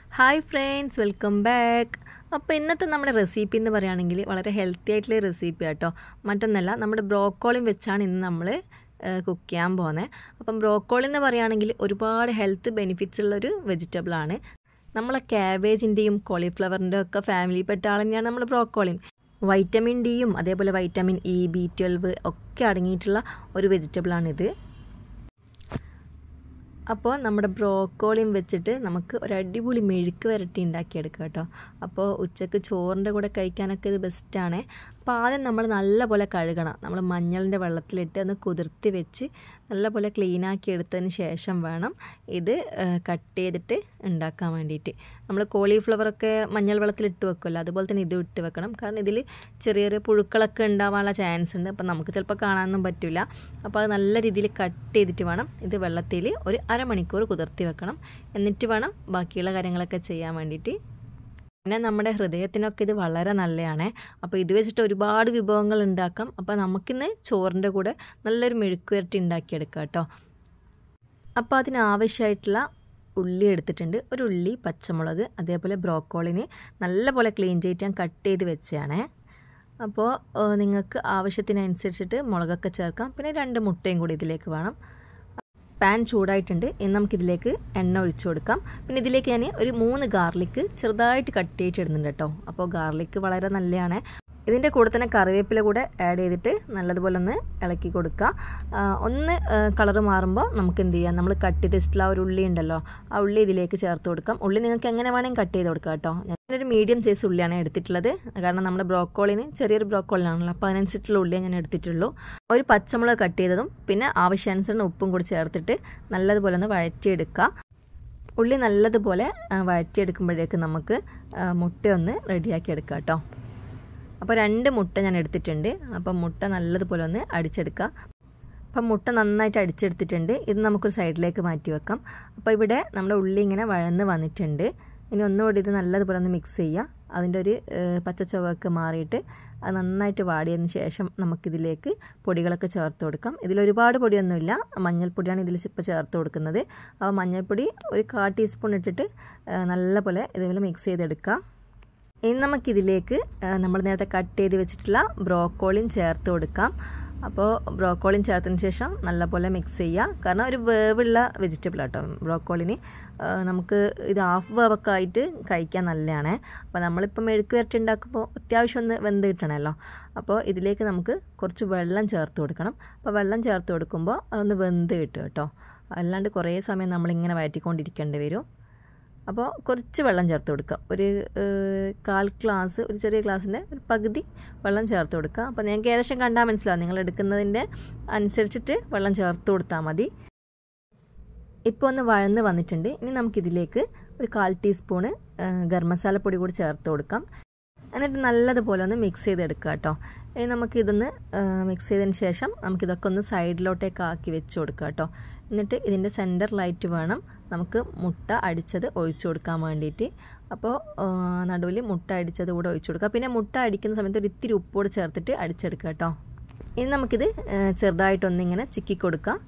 Hi friends, welcome back. അപ്പോൾ ഇന്നത്തെ നമ്മുടെ റെസിപ്പി എന്ന് പറയുകയാണെങ്കിൽ വളരെ ഹെൽത്തി ആയിട്ടുള്ള റെസിപ്പി ആട്ടോ. മറ്റൊന്നല്ല, നമ്മുടെ ബ്രോക്കോളിയും വെച്ചാണ് ഇന്ന് നമ്മൾ കുക്ക് ചെയ്യാൻ പോകുന്നത്. അപ്പം ബ്രോക്കോളി എന്ന് പറയുകയാണെങ്കിൽ ഒരുപാട് ഹെൽത്ത് ബെനിഫിറ്റ്സ് ഉള്ളൊരു വെജിറ്റബിളാണ്. നമ്മളെ ക്യാബേജിൻ്റെയും കോളിഫ്ലവറിൻ്റെ ഒക്കെ ഫാമിലിയിൽപ്പെട്ട ആൾ തന്നെയാണ് നമ്മൾ ബ്രോക്കോളിയും. വൈറ്റമിൻ ഡിയും അതേപോലെ വൈറ്റമിൻ ഇ, B12 ഒക്കെ അടങ്ങിയിട്ടുള്ള ഒരു വെജിറ്റബിളാണിത്. അപ്പോൾ നമ്മുടെ ബ്രോക്കോളിയും വെച്ചിട്ട് നമുക്ക് ഒരു അടിപൊളി മെഴുക്ക് വരട്ടി ഉണ്ടാക്കിയെടുക്കാം കേട്ടോ. അപ്പോൾ ഉച്ചയ്ക്ക് ചോറിൻ്റെ കൂടെ കഴിക്കാനൊക്കെ ഇത് ബെസ്റ്റാണ്. അപ്പോൾ ആദ്യം നമ്മൾ നല്ലപോലെ കഴുകണം. നമ്മൾ മഞ്ഞളിൻ്റെ വെള്ളത്തിലിട്ട് ഒന്ന് കുതിർത്തി വെച്ച് നല്ലപോലെ ക്ലീനാക്കി എടുത്തതിന് ശേഷം വേണം ഇത് കട്ട് ചെയ്തിട്ട് ഉണ്ടാക്കാൻ വേണ്ടിയിട്ട്. നമ്മൾ കോളിഫ്ലവറൊക്കെ മഞ്ഞൾ വെള്ളത്തിലിട്ട് വെക്കുമല്ലോ, അതുപോലെ തന്നെ ഇത് ഇട്ട് വെക്കണം. കാരണം ഇതിൽ ചെറിയ ചെറിയ പുഴുക്കളൊക്കെ ഉണ്ടാവാനുള്ള ചാൻസ് ഉണ്ട്. അപ്പോൾ നമുക്ക് ചിലപ്പോൾ കാണാനൊന്നും പറ്റില്ല. അപ്പോൾ അത് നല്ല രീതിയിൽ കട്ട് ചെയ്തിട്ട് വേണം ഇത് വെള്ളത്തിൽ ഒരു അരമണിക്കൂർ കുതിർത്തി വെക്കണം. എന്നിട്ട് വേണം ബാക്കിയുള്ള കാര്യങ്ങളൊക്കെ ചെയ്യാൻ വേണ്ടിയിട്ട്. പിന്നെ നമ്മുടെ ഹൃദയത്തിനൊക്കെ ഇത് വളരെ നല്ലതാണ്. അപ്പോൾ ഇത് വെച്ചിട്ട് ഒരുപാട് വിഭവങ്ങൾ ഉണ്ടാക്കാം. അപ്പോൾ നമുക്കിന്ന് ചോറിൻ്റെ കൂടെ നല്ലൊരു മെഴുക്ക് വരട്ടി ഉണ്ടാക്കിയെടുക്കാം കേട്ടോ. അപ്പോൾ അതിനാവശ്യമായിട്ടുള്ള ഉള്ളി എടുത്തിട്ടുണ്ട്. ഒരു ഉള്ളി, പച്ചമുളക്, അതേപോലെ ബ്രോക്കോളിന് നല്ലപോലെ ക്ലീൻ ചെയ്തിട്ട് ഞാൻ കട്ട് ചെയ്ത് വെച്ചതാണേ. അപ്പോൾ നിങ്ങൾക്ക് ആവശ്യത്തിനനുസരിച്ചിട്ട് മുളകൊക്കെ ചേർക്കാം. പിന്നെ 2 മുട്ടയും കൂടി ഇതിലേക്ക് വേണം. പാൻ ചൂടായിട്ടുണ്ട്. ഇനി നമുക്കിതിലേക്ക് എണ്ണ ഒഴിച്ചു കൊടുക്കാം. പിന്നെ ഇതിലേക്ക് ഞാൻ ഒരു 3 ഗാർലിക്ക് ചെറുതായിട്ട് കട്ട് ചെയ്തിട്ട് ഇടുന്നുണ്ട് കേട്ടോ. അപ്പോൾ ഗാർലിക്ക് വളരെ നല്ലതാണ്. ഇതിൻ്റെ കൂടെ തന്നെ കറിവേപ്പില കൂടെ ആഡ് ചെയ്തിട്ട് നല്ലതുപോലെ ഒന്ന് ഇളക്കി കൊടുക്കുക. ഒന്ന് കളറ് മാറുമ്പോൾ നമുക്ക് എന്ത് ചെയ്യാം, നമ്മൾ കട്ട് ചെയ്ത് വെച്ചിട്ടുള്ള ആ ഒരു ഉള്ളി ഉണ്ടല്ലോ, ആ ഉള്ളി ഇതിലേക്ക് ചേർത്ത് കൊടുക്കാം. ഉള്ളി നിങ്ങൾക്ക് എങ്ങനെ വേണമെങ്കിൽ കട്ട് ചെയ്ത് കൊടുക്കാം കേട്ടോ. ഞാനൊരു മീഡിയം സൈസ് ഉള്ളിയാണ് എടുത്തിട്ടുള്ളത്. കാരണം നമ്മുടെ ബ്രോക്കോളിന് ചെറിയൊരു ബ്രോക്കോളിനാണല്ലോ, അപ്പോൾ അതിനനുസരിച്ചുള്ള ഉള്ളിയെ ഞാൻ എടുത്തിട്ടുള്ളൂ. ഒരു പച്ചമുളക് കട്ട് ചെയ്തതും പിന്നെ ആവശ്യാനുസരണം ഉപ്പും കൂടി ചേർത്തിട്ട് നല്ലതുപോലെ ഒന്ന് വഴറ്റിയെടുക്കുക. ഉള്ളി നല്ലതുപോലെ വഴറ്റിയെടുക്കുമ്പോഴേക്ക് നമുക്ക് മുട്ടയൊന്ന് റെഡിയാക്കി എടുക്കാം കേട്ടോ. അപ്പോൾ 2 മുട്ട ഞാൻ എടുത്തിട്ടുണ്ട്. അപ്പം മുട്ട നല്ലതുപോലെ ഒന്ന് അടിച്ചെടുക്കുക. അപ്പം മുട്ട നന്നായിട്ട് അടിച്ചെടുത്തിട്ടുണ്ട്. ഇത് നമുക്കൊരു സൈഡിലേക്ക് മാറ്റി വെക്കാം. അപ്പോൾ ഇവിടെ നമ്മുടെ ഉള്ളി ഇങ്ങനെ വഴന്ന് വന്നിട്ടുണ്ട്. ഇനി ഒന്നുകൂടി ഇത് നല്ലതുപോലെ ഒന്ന് മിക്സ് ചെയ്യുക. അതിൻ്റെ ഒരു പച്ചച്ചുവയൊക്കെ മാറിയിട്ട് അത് നന്നായിട്ട് വാടിയതിന് ശേഷം നമുക്കിതിലേക്ക് പൊടികളൊക്കെ ചേർത്ത് കൊടുക്കാം. ഇതിലൊരുപാട് പൊടിയൊന്നുമില്ല, മഞ്ഞൾപ്പൊടിയാണ് ഇതിൽ ഇപ്പോൾ ചേർത്ത് കൊടുക്കുന്നത്. അപ്പോൾ മഞ്ഞൾപ്പൊടി ഒരു 1/4 ടീസ്പൂൺ ഇട്ടിട്ട് നല്ലപോലെ ഇതുപോലെ മിക്സ് ചെയ്തെടുക്കുക. ഇനി നമുക്കിതിലേക്ക് നമ്മൾ നേരത്തെ കട്ട് ചെയ്ത് വെച്ചിട്ടുള്ള ബ്രോക്കോളിയും ചേർത്ത് കൊടുക്കാം. അപ്പോൾ ബ്രോക്കോളിയും ചേർത്തതിന് ശേഷം നല്ലപോലെ മിക്സ് ചെയ്യുക. കാരണം ഒരു വേവുള്ള വെജിറ്റബിൾ ആട്ടോ ബ്രോക്കോളിന്. നമുക്ക് ഇത് ഹാഫ് വേവൊക്കെ ആയിട്ട് കഴിക്കാൻ നല്ലതാണ്. അപ്പോൾ നമ്മളിപ്പോൾ മെഴുക്ക് വരട്ടി ഉണ്ടാക്കുമ്പോൾ അത്യാവശ്യം ഒന്ന് വെന്ത് കിട്ടണമല്ലോ. അപ്പോൾ ഇതിലേക്ക് നമുക്ക് കുറച്ച് വെള്ളം ചേർത്ത് കൊടുക്കണം. അപ്പോൾ വെള്ളം ചേർത്ത് കൊടുക്കുമ്പോൾ അതൊന്ന് വെന്ത് കിട്ടും കേട്ടോ. അല്ലാണ്ട് കുറേ സമയം നമ്മളിങ്ങനെ വഴറ്റിക്കൊണ്ടിരിക്കേണ്ടി വരും. അപ്പോൾ കുറച്ച് വെള്ളം ചേർത്ത് കൊടുക്കുക. ഒരു 1/4 ഗ്ലാസ്, ഒരു ചെറിയ ഗ്ലാസ്സിൻ്റെ ഒരു പകുതി വെള്ളം ചേർത്ത് കൊടുക്കുക. അപ്പോൾ നിങ്ങൾക്ക് ഏകദേശം കണ്ടാൽ മനസ്സിലാവും, നിങ്ങൾ എടുക്കുന്നതിൻ്റെ അനുസരിച്ചിട്ട് വെള്ളം ചേർത്ത് കൊടുത്താൽ മതി. ഇപ്പോൾ ഒന്ന് വഴന്ന് വന്നിട്ടുണ്ട്. ഇനി നമുക്കിതിലേക്ക് ഒരു 1/4 ടീസ്പൂണ് ഗരം മസാലപ്പൊടി കൂടി ചേർത്ത് കൊടുക്കാം. എന്നിട്ട് നല്ലതുപോലെ ഒന്ന് മിക്സ് ചെയ്തെടുക്കുക കേട്ടോ. ഇനി നമുക്കിതൊന്ന് മിക്സ് ചെയ്തതിന് ശേഷം നമുക്കിതൊക്കെ ഒന്ന് സൈഡിലോട്ടേക്ക് ആക്കി വെച്ച് കൊടുക്കുക കേട്ടോ. എന്നിട്ട് ഇതിൻ്റെ സെൻറ്ററിലായിട്ട് വേണം നമുക്ക് മുട്ട അടിച്ചത് ഒഴിച്ചു കൊടുക്കാൻ വേണ്ടിയിട്ട്. അപ്പോൾ നടുവിൽ മുട്ട അടിച്ചത് കൂടെ ഒഴിച്ചു കൊടുക്കുക. പിന്നെ മുട്ട അടിക്കുന്ന സമയത്ത് ഒരു ഇത്തിരി ഉപ്പോട് ചേർത്തിട്ട് അടിച്ചെടുക്കുക കേട്ടോ. ഇനി നമുക്കിത് ചെറുതായിട്ടൊന്നിങ്ങനെ ചിക്കി കൊടുക്കുക.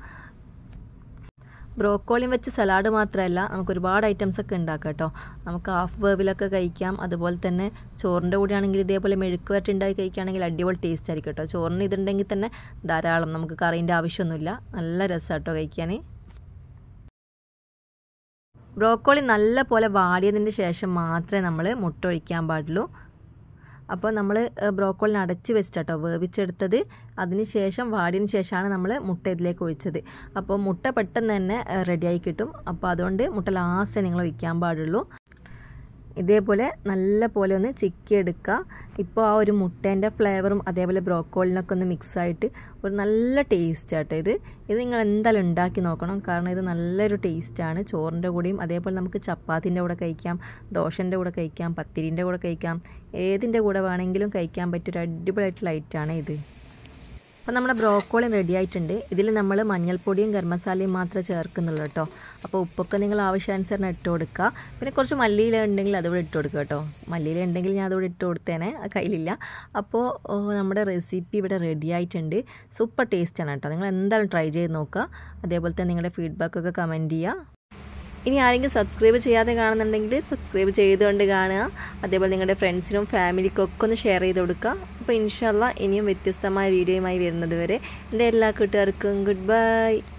ബ്രോക്കോളിയും വെച്ച് സലാഡ് മാത്രമല്ല, നമുക്ക് ഒരുപാട് ഐറ്റംസൊക്കെ ഉണ്ടാക്കാം കേട്ടോ. നമുക്ക് ഹാഫ് വേവിലൊക്കെ കഴിക്കാം. അതുപോലെ തന്നെ ചോറിൻ്റെ കൂടെ ആണെങ്കിൽ ഇതേപോലെ മെഴുക്ക് വരട്ടി ഉണ്ടാക്കി കഴിക്കുകയാണെങ്കിൽ അടിപൊളി ടേസ്റ്റ് ആയിരിക്കും കേട്ടോ. ചോറിന് ഇതുണ്ടെങ്കിൽ തന്നെ ധാരാളം, നമുക്ക് കറീൻ്റെ ആവശ്യമൊന്നുമില്ല. നല്ല രസമാണ് കേട്ടോ കഴിക്കാൻ. ബ്രോക്കോളി നല്ല പോലെ വാടിയതിന് ശേഷം മാത്രമേ നമ്മൾ മുട്ട ഒഴിക്കാൻ പാടുള്ളൂ. അപ്പോൾ നമ്മൾ ബ്രോക്കോളിനെ അടച്ച് വെച്ചിട്ടോ വേവിച്ചെടുത്തത്. അതിന് ശേഷം വാടിയതിന് ശേഷമാണ് നമ്മൾ മുട്ട ഇതിലേക്ക് ഒഴിച്ചത്. അപ്പോൾ മുട്ട പെട്ടെന്ന് തന്നെ റെഡിയായി കിട്ടും. അപ്പോൾ അതുകൊണ്ട് മുട്ട ലാസ്റ്റ് നിങ്ങൾ ഒഴിക്കാൻ പാടുള്ളൂ. ഇതേപോലെ നല്ല പോലെ ഒന്ന് ചിക്കി എടുക്കുക. ഇപ്പോൾ ആ ഒരു മുട്ടേൻ്റെ ഫ്ലേവറും അതേപോലെ ബ്രോക്കോളിനൊക്കെ ഒന്ന് മിക്സായിട്ട് ഒരു നല്ല ടേസ്റ്റ് ആട്ടോ ഇത് നിങ്ങൾ എന്തായാലും ഉണ്ടാക്കി നോക്കണം. കാരണം ഇത് നല്ലൊരു ടേസ്റ്റാണ്. ചോറിൻ്റെ കൂടെയും അതേപോലെ നമുക്ക് ചപ്പാത്തിൻ്റെ കൂടെ കഴിക്കാം, ദോശൻ്റെ കൂടെ കഴിക്കാം, പത്തിരിൻ്റെ കൂടെ കഴിക്കാം, ഏതിൻ്റെ കൂടെ വേണമെങ്കിലും കഴിക്കാൻ പറ്റിയൊരു അടിപൊളിയായിട്ടുള്ള ഐറ്റമാണ് ഇത്. അപ്പോൾ നമ്മുടെ ബ്രോക്കോളി റെഡി ആയിട്ടുണ്ട്. ഇതിൽ നമ്മൾ മഞ്ഞൾപ്പൊടിയും ഗരം മസാലയും മാത്രമേ ചേർക്കുന്നുള്ളൂ കേട്ടോ. അപ്പോൾ ഉപ്പൊക്കെ നിങ്ങൾ ആവശ്യാനുസരണം ഇട്ട് കൊടുക്കുക. പിന്നെ കുറച്ച് മല്ലിയില ഉണ്ടെങ്കിൽ അതുകൂടെ ഇട്ട് കൊടുക്കുക കേട്ടോ. മല്ലിയില ഉണ്ടെങ്കിൽ ഞാൻ അതുകൂടെ ഇട്ട് കൊടുത്തേനെ, കയ്യിലില്ല. അപ്പോൾ നമ്മുടെ റെസിപ്പി ഇവിടെ റെഡി ആയിട്ടുണ്ട്. സൂപ്പർ ടേസ്റ്റാണ് കേട്ടോ. നിങ്ങൾ എന്തായാലും ട്രൈ ചെയ്ത് നോക്കുക. അതേപോലെ തന്നെ നിങ്ങളുടെ ഫീഡ്ബാക്കൊക്കെ കമൻറ്റ് ചെയ്യുക. ഇനി ആരെങ്കിലും സബ്സ്ക്രൈബ് ചെയ്യാതെ കാണുന്നുണ്ടെങ്കിൽ സബ്സ്ക്രൈബ് ചെയ്തുകൊണ്ട് കാണുക. അതേപോലെ നിങ്ങളുടെ ഫ്രണ്ട്സിനും ഫാമിലിക്കും ഒക്കെ ഒന്ന് ഷെയർ ചെയ്ത് കൊടുക്കുക. അപ്പോൾ ഇൻഷാ അല്ലാഹ് ഇനിയും വ്യത്യസ്തമായ വീഡിയോയുമായി വരുന്നത് വരെ എൻ്റെ എല്ലാ കൂട്ടുകാർക്കും ഗുഡ് ബൈ.